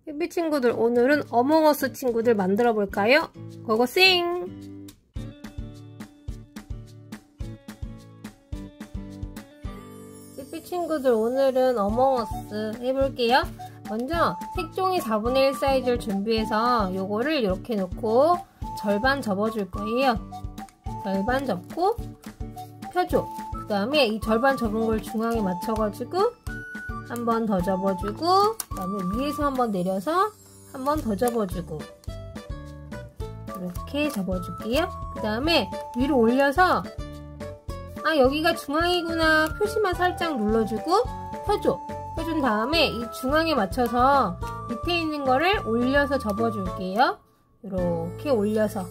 삐삐 친구들, 오늘은 어몽어스 친구들 만들어 볼까요? 고고싱! 삐삐 친구들, 오늘은 어몽어스 해볼게요. 먼저 색종이 4분의 1 사이즈를 준비해서 요거를 이렇게 놓고 절반 접어줄 거예요. 절반 접고 펴줘. 그 다음에 이 절반 접은 걸 중앙에 맞춰가지고 한 번 더 접어주고, 그 다음에 위에서 한 번 내려서 한 번 더 접어주고, 이렇게 접어줄게요. 그 다음에 위로 올려서 여기가 중앙이구나 표시만 살짝 눌러주고 펴줘. 펴준 다음에 이 중앙에 맞춰서 밑에 있는 거를 올려서 접어줄게요. 이렇게 올려서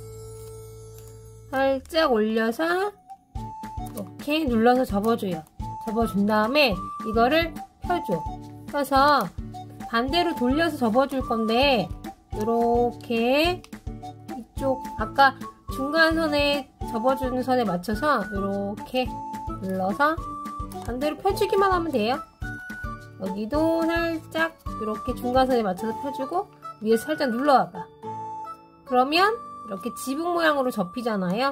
살짝 올려서 이렇게 눌러서 접어줘요. 접어준 다음에 이거를 펴줘. 펴서 반대로 돌려서 접어줄 건데, 이렇게 이쪽 아까 중간선에 접어주는 선에 맞춰서 이렇게 눌러서 반대로 펴주기만 하면 돼요. 여기도 살짝 이렇게 중간선에 맞춰서 펴주고 위에서 살짝 눌러와봐. 그러면 이렇게 지붕 모양으로 접히잖아요.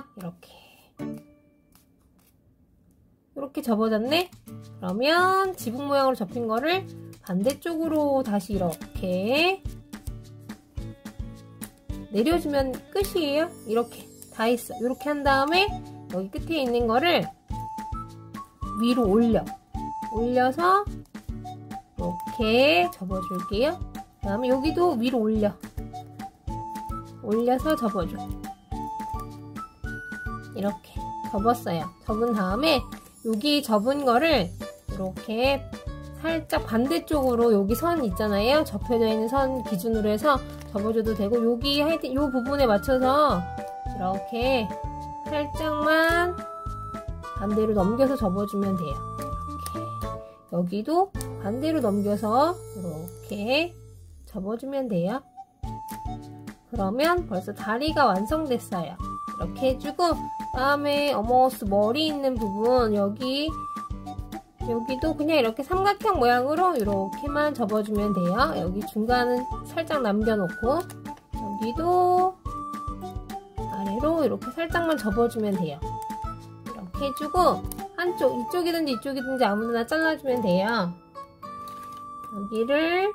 이렇게 접어졌네? 그러면 지붕 모양으로 접힌 거를 반대쪽으로 다시 이렇게 내려주면 끝이에요. 이렇게 다 했어. 이렇게 한 다음에 여기 끝에 있는 거를 위로 올려서 이렇게 접어줄게요. 그 다음에 여기도 위로 올려서 접어줘. 이렇게 접었어요. 접은 다음에 여기 접은 거를 이렇게 살짝 반대쪽으로, 여기 선 있잖아요. 접혀져 있는 선 기준으로 해서 접어줘도 되고, 여기 하여튼 요 부분에 맞춰서 이렇게 살짝만 반대로 넘겨서 접어주면 돼요. 이렇게. 여기도 반대로 넘겨서 이렇게 접어주면 돼요. 그러면 벌써 다리가 완성됐어요. 이렇게 해주고, 다음에 어몽어스 머리 있는 부분, 여기도 그냥 이렇게 삼각형 모양으로 이렇게만 접어주면 돼요. 여기 중간은 살짝 남겨놓고, 여기도 아래로 이렇게 살짝만 접어주면 돼요. 이렇게 해주고, 한쪽, 이쪽이든지 아무데나 잘라주면 돼요. 여기를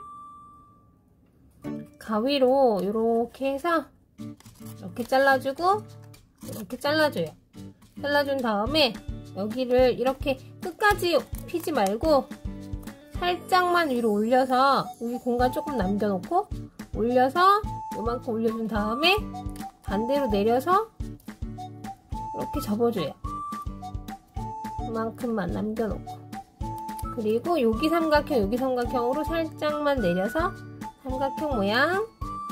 가위로 이렇게 해서 이렇게 잘라주고, 이렇게 잘라줘요. 잘라준 다음에 여기를 이렇게 끝까지 피지 말고 살짝만 위로 올려서, 여기 공간 조금 남겨놓고 올려서 요만큼 올려준 다음에 반대로 내려서 이렇게 접어줘요. 이만큼만 남겨놓고, 그리고 여기 삼각형으로 살짝만 내려서 삼각형 모양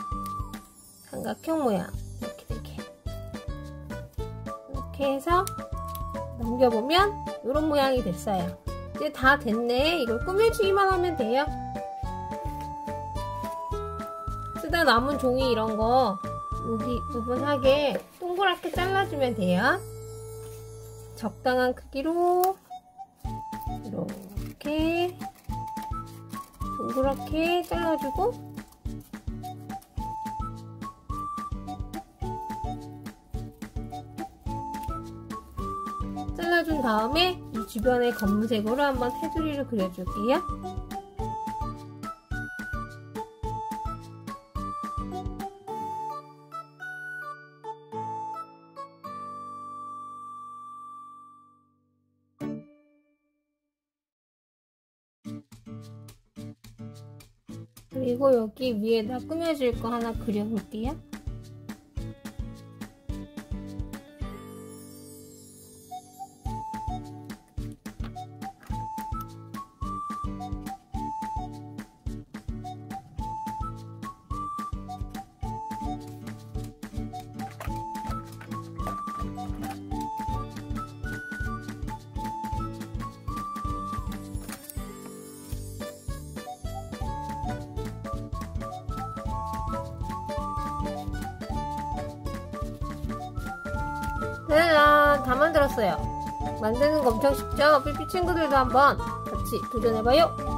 이렇게 해서 넘겨보면 이런 모양이 됐어요. 이제 다 됐네. 이걸 꾸며주기만 하면 돼요. 쓰다 남은 종이 이런 거 여기 부분 하게 동그랗게 잘라주면 돼요. 적당한 크기로 이렇게 동그랗게 잘라주고, 잘라준 다음에 이 주변에 검은색으로 한번 테두리를 그려줄게요. 그리고 여기 위에다 꾸며줄 거 하나 그려볼게요. 짜잔! 다 만들었어요. 만드는 거 엄청 쉽죠? 삐삐 친구들도 한번 같이 도전해봐요.